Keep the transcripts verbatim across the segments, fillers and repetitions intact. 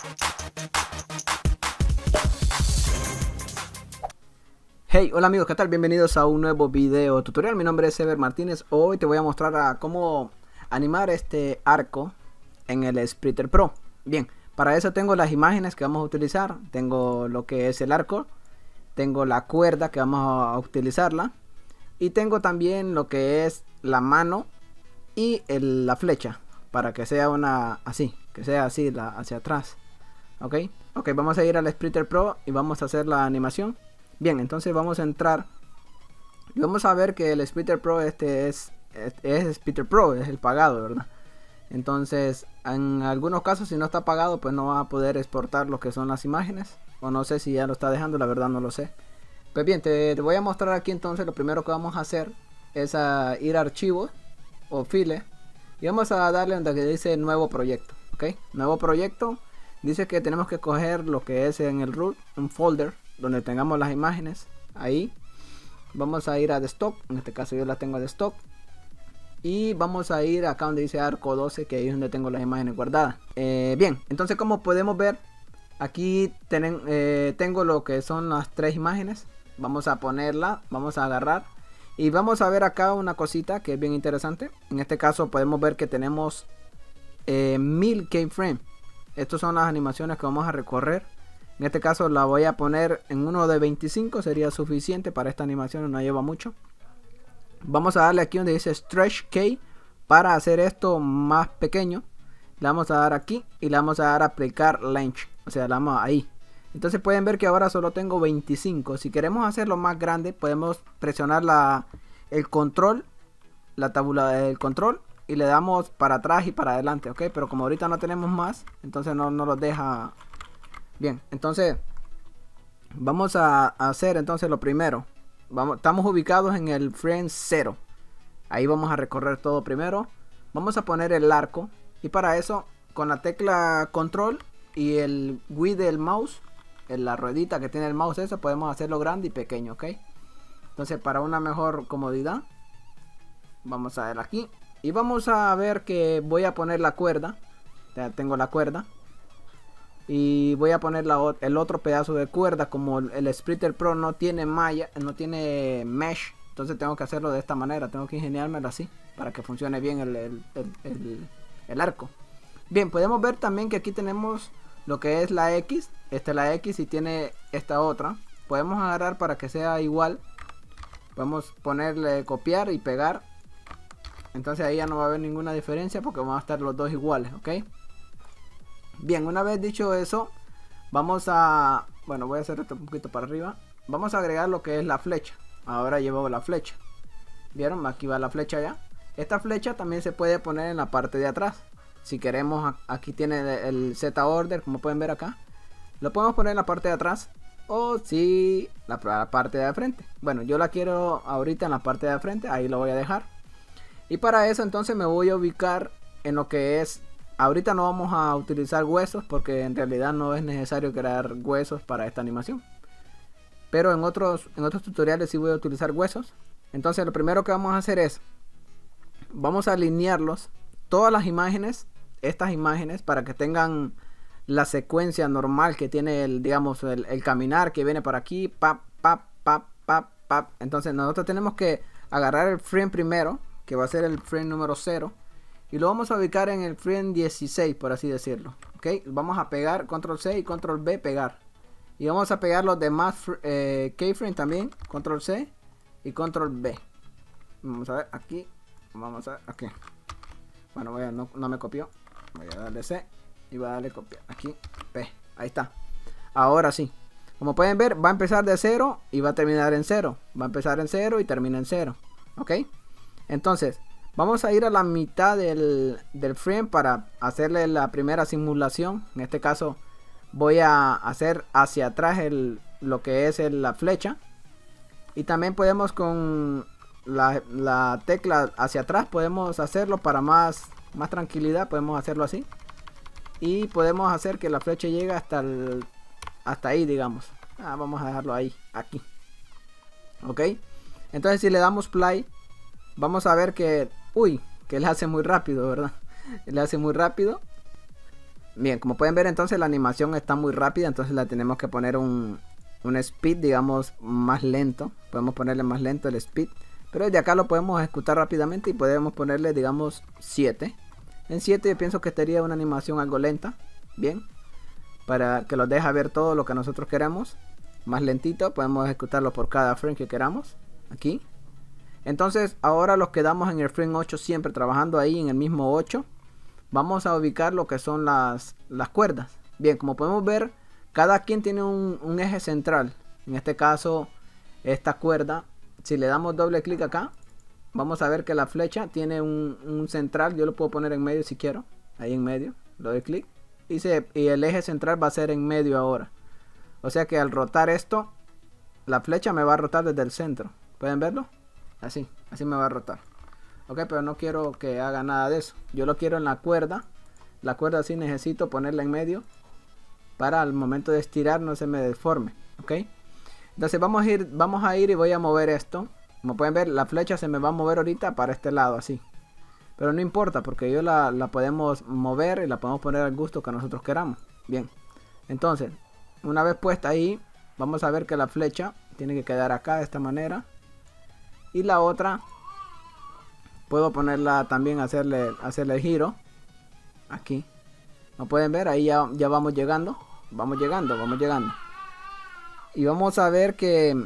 Hey, hola amigos, ¿qué tal? Bienvenidos a un nuevo video tutorial. Mi nombre es Ever Martínez. Hoy te voy a mostrar a cómo animar este arco en el Splitter Pro. Bien, para eso tengo las imágenes que vamos a utilizar. Tengo lo que es el arco, tengo la cuerda que vamos a utilizarla, y tengo también lo que es la mano y el, la flecha, para que sea una así, que sea así la, hacia atrás. Ok, ok, vamos a ir al Splitter Pro y vamos a hacer la animación. Bien, entonces vamos a entrar y vamos a ver que el Splitter Pro este es, es, es Splitter Pro, es el pagado, ¿verdad? Entonces en algunos casos, si no está pagado, pues no va a poder exportar lo que son las imágenes, o no sé si ya lo está dejando, la verdad no lo sé. Pues bien, te, te voy a mostrar aquí. Entonces lo primero que vamos a hacer es a ir a archivos o file y vamos a darle donde dice nuevo proyecto. Ok, nuevo proyecto. Dice que tenemos que coger lo que es en el root, un folder donde tengamos las imágenes. Ahí vamos a ir a de stock, en este caso yo la tengo de stock, y vamos a ir acá donde dice arco doce, que ahí es donde tengo las imágenes guardadas. Eh, bien, entonces como podemos ver aquí tienen, eh, tengo lo que son las tres imágenes. Vamos a ponerla, vamos a agarrar y vamos a ver acá una cosita que es bien interesante. En este caso podemos ver que tenemos eh, mil keyframes. Estas son las animaciones que vamos a recorrer. En este caso la voy a poner en uno de veinticinco, sería suficiente para esta animación, no lleva mucho. Vamos a darle aquí donde dice stretch key para hacer esto más pequeño. Le vamos a dar aquí y le vamos a dar a aplicar length, o sea, le damos ahí. Entonces pueden ver que ahora solo tengo veinticinco. Si queremos hacerlo más grande, podemos presionar la, el control, la tabla del control, y le damos para atrás y para adelante, ok. Pero como ahorita no tenemos más, entonces no, no los deja. Bien, entonces vamos a hacer entonces lo primero. Vamos, estamos ubicados en el frame cero. Ahí vamos a recorrer todo primero. Vamos a poner el arco, y para eso con la tecla control y el wheel del mouse, en la ruedita que tiene el mouse, eso podemos hacerlo grande y pequeño, ok. Entonces para una mejor comodidad vamos a ver aquí y vamos a ver que voy a poner la cuerda. Ya tengo la cuerda y voy a poner la, el otro pedazo de cuerda. Como el Splitter Pro no tiene malla, no tiene mesh, entonces tengo que hacerlo de esta manera, tengo que ingeniármelo así para que funcione bien el, el, el, el, el arco. Bien, podemos ver también que aquí tenemos lo que es la X. Esta es la X y tiene esta otra. Podemos agarrar para que sea igual. Podemos ponerle copiar y pegar. Entonces ahí ya no va a haber ninguna diferencia porque van a estar los dos iguales, ok. Bien, una vez dicho eso, vamos a... Bueno, voy a hacer esto un poquito para arriba. Vamos a agregar lo que es la flecha. Ahora llevo la flecha. ¿Vieron? Aquí va la flecha ya. Esta flecha también se puede poner en la parte de atrás. Si queremos, aquí tiene el Z order, como pueden ver acá. Lo podemos poner en la parte de atrás, o si la, la parte de frente. Bueno, yo la quiero ahorita en la parte de frente, ahí lo voy a dejar. Y para eso entonces me voy a ubicar en lo que es... Ahorita no vamos a utilizar huesos porque en realidad no es necesario crear huesos para esta animación. Pero en otros, en otros tutoriales sí voy a utilizar huesos. Entonces lo primero que vamos a hacer es... Vamos a alinearlos, todas las imágenes, estas imágenes, para que tengan la secuencia normal que tiene el, digamos, el, el caminar que viene por aquí, pap, pap, pap, pap, pap. Entonces nosotros tenemos que agarrar el frame primero, que va a ser el frame número cero, y lo vamos a ubicar en el frame dieciséis, por así decirlo, ok. Vamos a pegar control C y control B, pegar, y vamos a pegar los demás eh, keyframe también, control C y control B. Vamos a ver aquí, vamos a ver aquí. Bueno, voy a, no, no me copió. Voy a darle C y voy a darle copiar. Aquí, P. Ahí está. Ahora sí. Como pueden ver, va a empezar de cero y va a terminar en cero. Va a empezar en cero y termina en cero. ¿Ok? Entonces, vamos a ir a la mitad del, del frame para hacerle la primera simulación. En este caso, voy a hacer hacia atrás el, lo que es el, la flecha. Y también podemos con... La, la tecla hacia atrás podemos hacerlo para más, más tranquilidad. Podemos hacerlo así y podemos hacer que la flecha llegue hasta el, hasta ahí, digamos. Ah, vamos a dejarlo ahí, aquí, ok. Entonces si le damos play, vamos a ver que uy, que le hace muy rápido, verdad. Le hace muy rápido. Bien, como pueden ver, entonces la animación está muy rápida, entonces la tenemos que poner un, un speed, digamos, más lento. Podemos ponerle más lento el speed, pero desde acá lo podemos ejecutar rápidamente y podemos ponerle, digamos, siete. En siete yo pienso que estaría una animación algo lenta, bien, para que los deje ver todo lo que nosotros queremos. Más lentito, podemos ejecutarlo por cada frame que queramos, aquí. Entonces ahora los quedamos en el frame ocho, siempre trabajando ahí en el mismo ocho. Vamos a ubicar lo que son las, las cuerdas. Bien, como podemos ver, cada quien tiene un, un eje central. En este caso, esta cuerda, si le damos doble clic acá, vamos a ver que la flecha tiene un, un central. Yo lo puedo poner en medio si quiero. Ahí en medio, le doy clic. Y, se, y el eje central va a ser en medio ahora. O sea que al rotar esto, la flecha me va a rotar desde el centro. ¿Pueden verlo? Así, así me va a rotar. Ok, pero no quiero que haga nada de eso. Yo lo quiero en la cuerda. La cuerda sí necesito ponerla en medio para al momento de estirar no se me deforme. Ok, entonces vamos a ir, vamos a ir y voy a mover esto. Como pueden ver, la flecha se me va a mover ahorita para este lado así. Pero no importa porque yo la, la podemos mover y la podemos poner al gusto que nosotros queramos. Bien, entonces una vez puesta ahí, vamos a ver que la flecha tiene que quedar acá de esta manera. Y la otra puedo ponerla también, hacerle, hacerle el giro. Aquí. Como pueden ver, ahí ya, ya vamos llegando. Vamos llegando, vamos llegando. Y vamos a ver que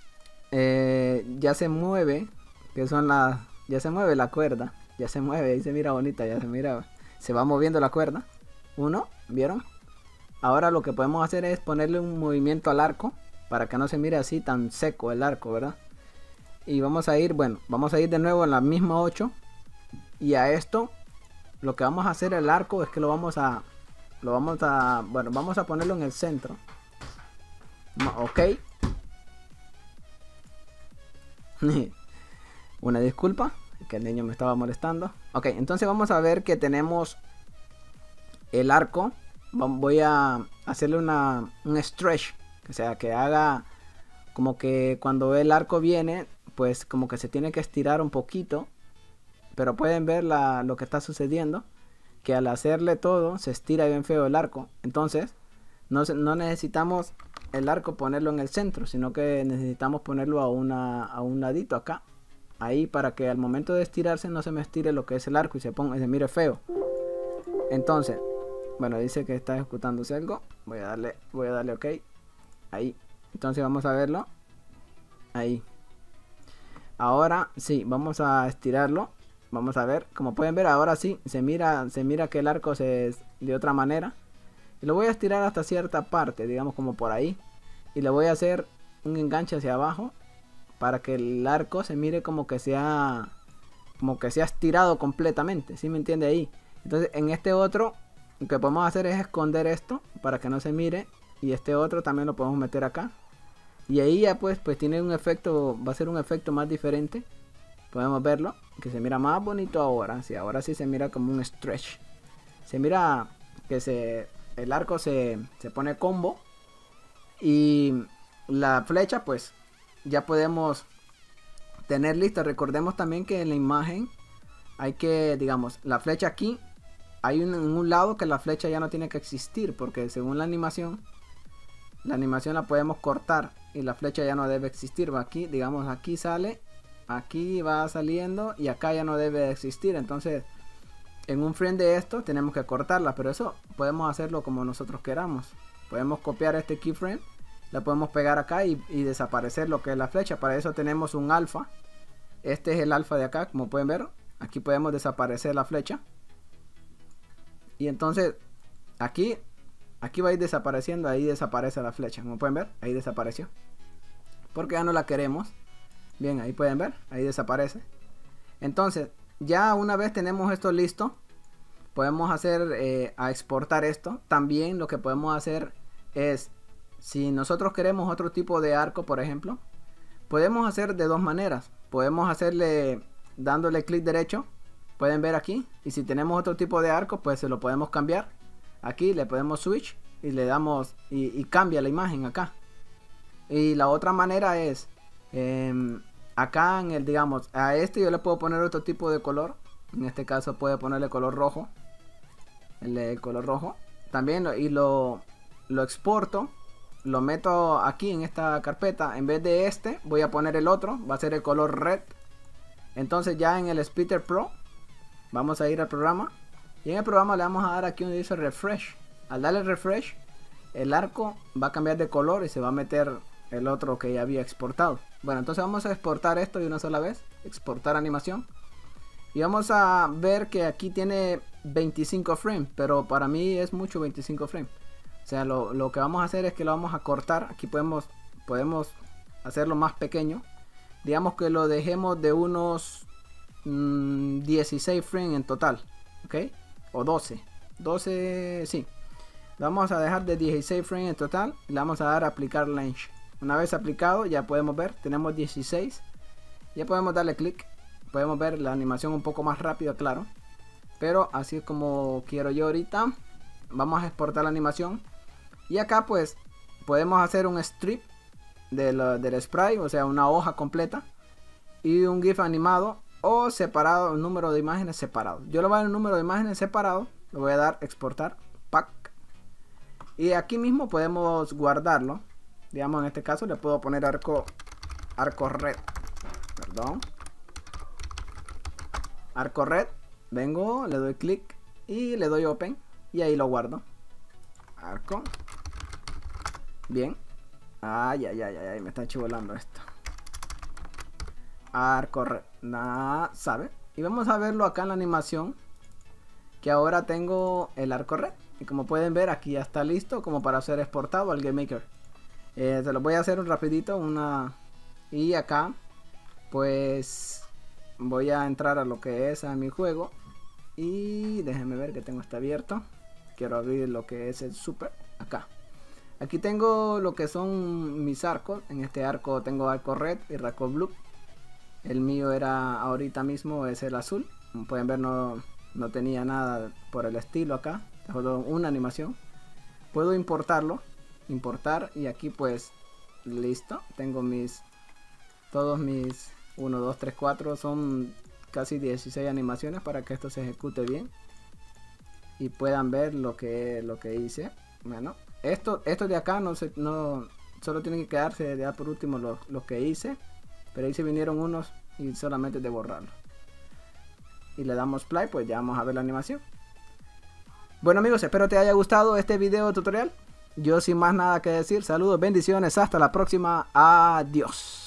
eh, ya se mueve. Que son las... Ya se mueve la cuerda. Ya se mueve, ahí se mira bonita, ya se mira. Se va moviendo la cuerda. Uno, ¿vieron? Ahora lo que podemos hacer es ponerle un movimiento al arco. Para que no se mire así tan seco el arco, ¿verdad? Y vamos a ir, bueno, vamos a ir de nuevo en la misma ocho. Y a esto, lo que vamos a hacer el arco es que lo vamos a... Lo vamos a... Bueno, vamos a ponerlo en el centro. Ok. Una disculpa, que el niño me estaba molestando. Ok, entonces vamos a ver que tenemos el arco. Voy a hacerle una, un stretch. O sea, que haga como que cuando el arco viene, pues como que se tiene que estirar un poquito. Pero pueden ver la, lo que está sucediendo. Que al hacerle todo, se estira bien feo el arco. Entonces, no, no necesitamos el arco ponerlo en el centro, sino que necesitamos ponerlo a, una, a un ladito acá. Ahí para que al momento de estirarse no se me estire lo que es el arco y se ponga, se mire feo. Entonces, bueno, dice que está ejecutándose algo. Voy a darle, voy a darle OK. Ahí. Entonces vamos a verlo. Ahí. Ahora sí, vamos a estirarlo. Vamos a ver, como pueden ver ahora sí, se mira, se mira que el arco se es de otra manera. Y lo voy a estirar hasta cierta parte, digamos como por ahí. Y le voy a hacer un enganche hacia abajo. Para que el arco se mire como que sea como que sea estirado completamente, ¿sí me entiende ahí? Entonces en este otro lo que podemos hacer es esconder esto para que no se mire. Y este otro también lo podemos meter acá. Y ahí ya pues, pues tiene un efecto, va a ser un efecto más diferente. Podemos verlo, que se mira más bonito ahora. Sí, ahora sí se mira como un stretch. Se mira que se, el arco se, se pone combo. Y la flecha pues ya podemos tener lista. Recordemos también que en la imagen hay que, digamos, la flecha aquí. Hay un, en un lado que la flecha ya no tiene que existir. Porque según la animación, la animación la podemos cortar. Y la flecha ya no debe existir. Va aquí, digamos, aquí sale. Aquí va saliendo. Y acá ya no debe existir. Entonces, en un frame de esto tenemos que cortarla. Pero eso podemos hacerlo como nosotros queramos. Podemos copiar este keyframe. La podemos pegar acá y, y desaparecer lo que es la flecha. Para eso tenemos un alfa. Este es el alfa de acá, como pueden ver. Aquí podemos desaparecer la flecha. Y entonces aquí Aquí va a ir desapareciendo. Ahí desaparece la flecha, como pueden ver. Ahí desapareció porque ya no la queremos. Bien, ahí pueden ver. Ahí desaparece. Entonces ya una vez tenemos esto listo, podemos hacer eh, a exportar esto. También lo que podemos hacer es, si nosotros queremos otro tipo de arco, por ejemplo, podemos hacer de dos maneras. Podemos hacerle dándole clic derecho, pueden ver aquí. Y si tenemos otro tipo de arco, pues se lo podemos cambiar. Aquí le podemos switch y le damos y, y cambia la imagen acá. Y la otra manera es eh, acá en el, digamos, a este yo le puedo poner otro tipo de color. En este caso puede ponerle color rojo. El, el color rojo. también lo, y lo, lo exporto, lo meto aquí en esta carpeta. En vez de este voy a poner el otro, va a ser el color red. Entonces ya en el Splitter Pro vamos a ir al programa y en el programa le vamos a dar aquí donde dice refresh. Al darle refresh, el arco va a cambiar de color y se va a meter el otro que ya había exportado. Bueno, entonces vamos a exportar esto de una sola vez, exportar animación, y vamos a ver que aquí tiene veinticinco frames, pero para mí es mucho veinticinco frames. O sea, lo, lo que vamos a hacer es que lo vamos a cortar. Aquí podemos, podemos hacerlo más pequeño. Digamos que lo dejemos de unos mmm, dieciséis frames en total, ¿ok? O doce, doce, sí. Lo vamos a dejar de dieciséis frames en total y le vamos a dar a aplicar lens. Una vez aplicado ya podemos ver, tenemos dieciséis. Ya podemos darle clic, podemos ver la animación un poco más rápida, claro. Pero así es como quiero yo ahorita. Vamos a exportar la animación. Y acá pues podemos hacer un strip del, del spray, o sea una hoja completa. Y un GIF animado o separado, un número de imágenes separado. Yo le voy a dar un número de imágenes separado. Le voy a dar exportar, pack. Y aquí mismo podemos guardarlo. Digamos en este caso le puedo poner arco, arco red. Perdón. Arco red. Vengo, le doy clic y le doy open. Y ahí lo guardo. Arco. Bien. Ay, ay, ay, ay, me está chivolando esto. Arco red. Nada, ¿sabe? Y vamos a verlo acá en la animación. Que ahora tengo el arco red. Y como pueden ver, aquí ya está listo como para ser exportado al Game Maker. Eh, se lo voy a hacer un rapidito. Una... Y acá, pues, voy a entrar a lo que es a mi juego. Y déjenme ver que tengo este abierto. Quiero abrir lo que es el super. Acá. Aquí tengo lo que son mis arcos. En este arco tengo arco red y arco blue. El mío era ahorita mismo es el azul. Como pueden ver no, no tenía nada por el estilo acá. Solo una animación. Puedo importarlo. Importar y aquí pues listo. Tengo mis todos mis uno, dos, tres, cuatro. Son casi dieciséis animaciones para que esto se ejecute bien. Y puedan ver lo que, lo que hice. Bueno, esto, esto de acá no se, no, solo tienen que quedarse ya por último lo, lo que hice. Pero ahí se vinieron unos y solamente de borrarlo. Y le damos play, pues ya vamos a ver la animación. Bueno amigos, espero te haya gustado este video tutorial. Yo sin más nada que decir, saludos, bendiciones, hasta la próxima, adiós.